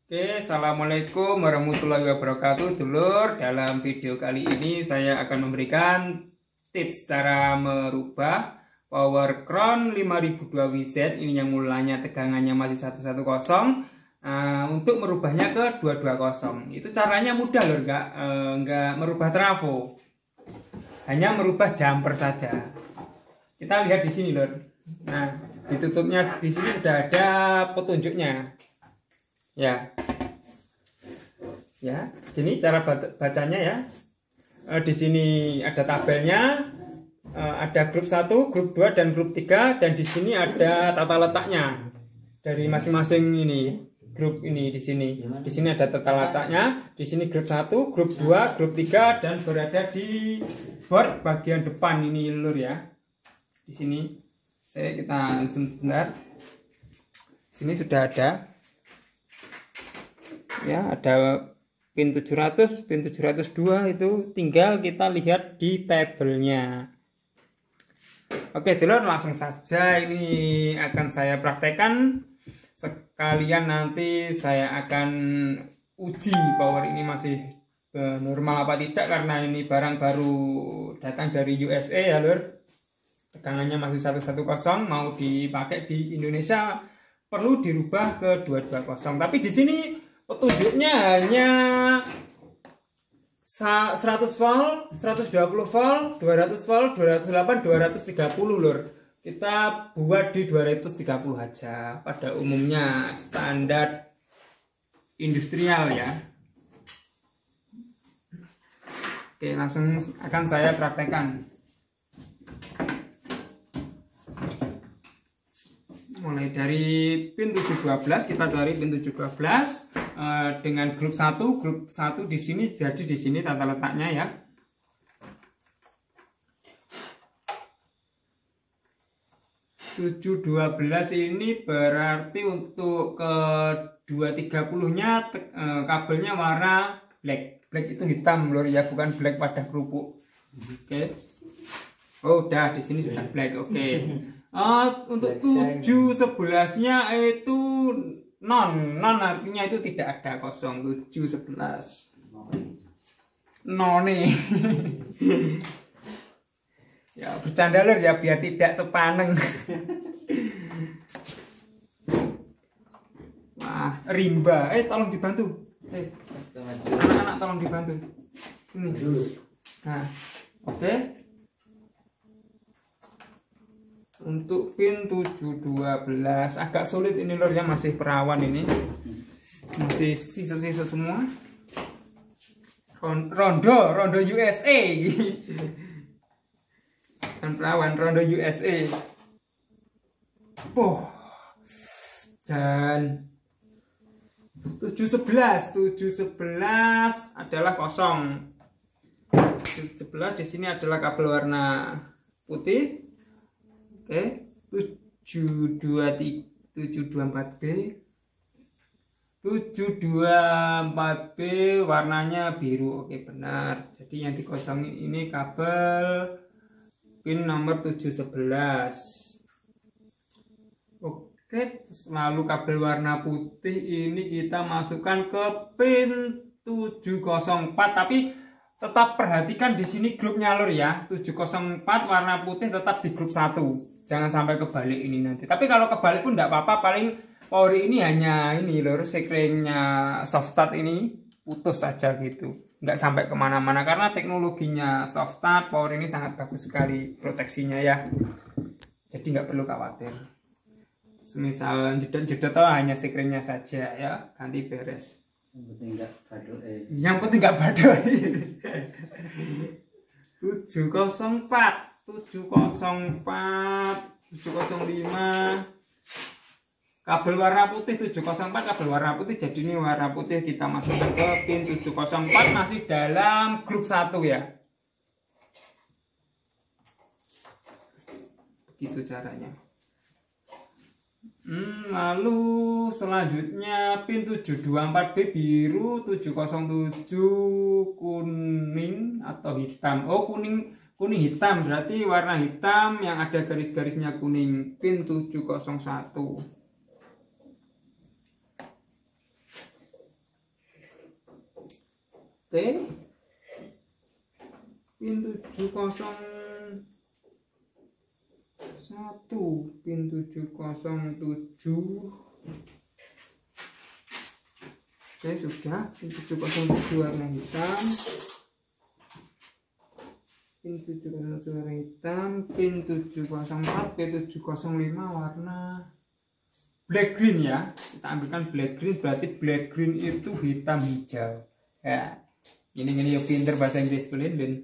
Oke, assalamualaikum warahmatullahi wabarakatuh, dulur. Dalam video kali ini saya akan memberikan tips cara merubah Power Crown 5002 WZ ini yang mulanya tegangannya masih 110 untuk merubahnya ke 220. Itu caranya mudah lur, nggak merubah trafo, hanya merubah jumper saja. Kita lihat di sini lur. Nah, ditutupnya di sini sudah ada petunjuknya. Ya, ini cara bacanya ya. Di sini ada tabelnya, ada grup 1, grup 2, dan grup 3, dan di sini ada tata letaknya dari masing-masing ini grup ini di sini. Di sini ada tata letaknya. Di sini grup 1, grup 2, grup 3, dan berada di board bagian depan ini lur ya. Di sini kita zoom sebentar. Sini sudah ada. Ya, ada pin 700, pin 702 itu tinggal kita lihat di tabelnya. Oke, dulur, langsung saja ini akan saya praktekkan. Sekalian nanti saya akan uji power ini masih normal apa tidak, karena ini barang baru datang dari USA ya, lur. Tegangannya masih 110, mau dipakai di Indonesia perlu dirubah ke 220. Tapi di sini petunjuknya hanya 100 volt, 120 volt, 200 volt, 208, 230 lur. Kita buat di 230 aja. Pada umumnya standar industrial ya. Oke, langsung akan saya praktekkan. Mulai dari pin 712, kita dari pin 712 dengan grup 1 di sini, jadi di sini tata letaknya ya. (712) ini berarti untuk ke 230-nya kabelnya warna black. Black itu hitam lur ya, bukan black pada kerupuk. Oke. Oh, udah di sini sudah black. Oke. Untuk 711-nya itu non artinya itu tidak ada kosong. 711 none. Ya bercanda lur ya, biar tidak sepaneng. Wah, rimba. Tolong dibantu. Anak-anak tolong dibantu. Sini. Nah, oke. Untuk pin 712 agak sulit ini lur ya, masih perawan ini. Masih sisa-sisa semua. Rondo USA. Dan perawan Rondo USA. Dan 711 adalah kosong. 711 di sini adalah kabel warna putih. Oke, 724B. 724B warnanya biru. Oke, benar. Jadi yang dikosongin ini kabel pin nomor 711. Oke, lalu kabel warna putih ini kita masukkan ke pin 704, tapi tetap perhatikan di sini grupnya lur ya. 704 warna putih tetap di grup 1. Jangan sampai kebalik ini nanti. Tapi kalau kebalik pun tidak apa-apa, paling power ini hanya ini lur, sekringnya soft start ini putus saja gitu. Nggak sampai kemana-mana, karena teknologinya soft start power ini sangat bagus sekali proteksinya ya. Jadi nggak perlu khawatir. Semisal jedot-jedot hanya sekringnya saja ya, ganti beres. Yang penting nggak badai. 704, 704, 705. Kabel warna putih 704, kabel warna putih. Jadi ini warna putih kita masukkan ke pin 704, masih dalam grup 1 ya. Begitu caranya. Lalu selanjutnya pin 724B biru, 707 kuning atau hitam. Oh, kuning hitam, berarti warna hitam yang ada garis-garisnya kuning. Pin 701. Oke. Pin 701, pin 707. Oke, sudah. Pin 707 warna hitam. Pin 707 warna hitam, pin 704, pin 705 warna black green ya. Kita ambilkan black green, berarti black green itu hitam hijau. Ya. Ini ya pinter bahasa Inggris Lin.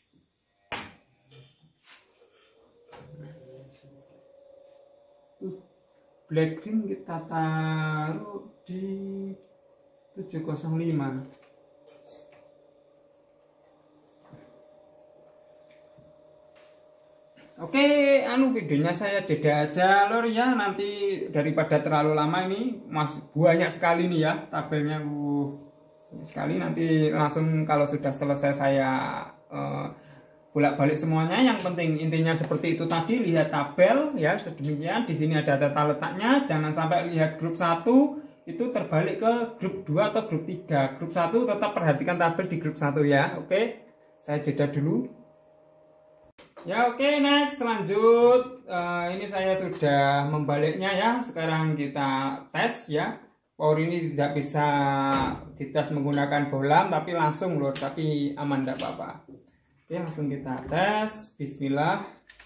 Black green kita taruh di 705. Oke, videonya saya jeda aja lor ya, nanti daripada terlalu lama ini banyak sekali nih ya tabelnya sekali, nanti langsung kalau sudah selesai saya bolak-balik semuanya. Yang penting intinya seperti itu tadi, lihat tabel ya sedemikian. Di sini ada data letaknya, jangan sampai lihat grup 1 itu terbalik ke grup 2 atau grup 3. Grup 1 tetap perhatikan tabel di grup 1 ya. Oke, saya jeda dulu. Ya oke, next lanjut. Ini saya sudah membaliknya ya. Sekarang kita tes ya. Power ini tidak bisa dites menggunakan bohlam, tapi langsung lur, tapi aman tidak apa-apa. Oke, langsung kita tes. Bismillah.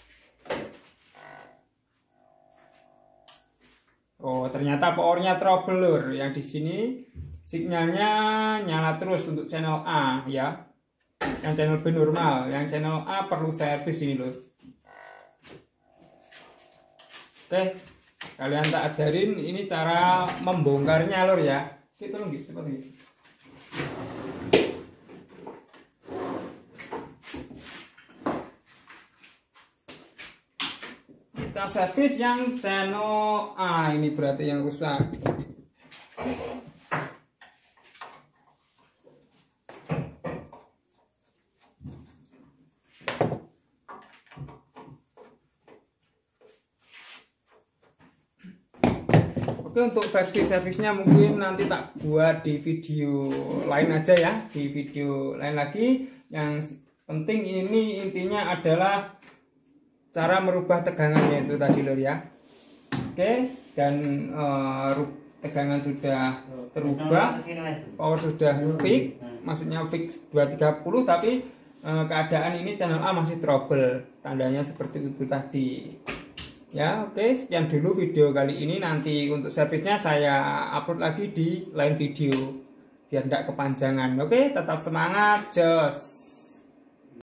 Oh, ternyata powernya trouble lur. Yang di sini sinyalnya nyala terus untuk channel A ya. Yang channel B normal, yang channel A perlu servis ini lur. Oke, kalian tak ajarin ini cara membongkarnya lur ya. Oke, tolong gitu, cepat gitu. Kita servis yang channel A, ini berarti yang rusak. Oke, untuk versi servisnya mungkin nanti tak buat di video lain aja ya, di video lain lagi. Yang penting ini intinya adalah cara merubah tegangannya itu tadi lor ya. Oke, dan tegangan sudah terubah, power sudah fix, maksudnya fix 230, tapi keadaan ini channel A masih trouble, tandanya seperti itu tadi. Ya oke, sekian dulu video kali ini. Nanti untuk servisnya saya upload lagi di lain video biar tidak kepanjangan. Oke, tetap semangat, jos.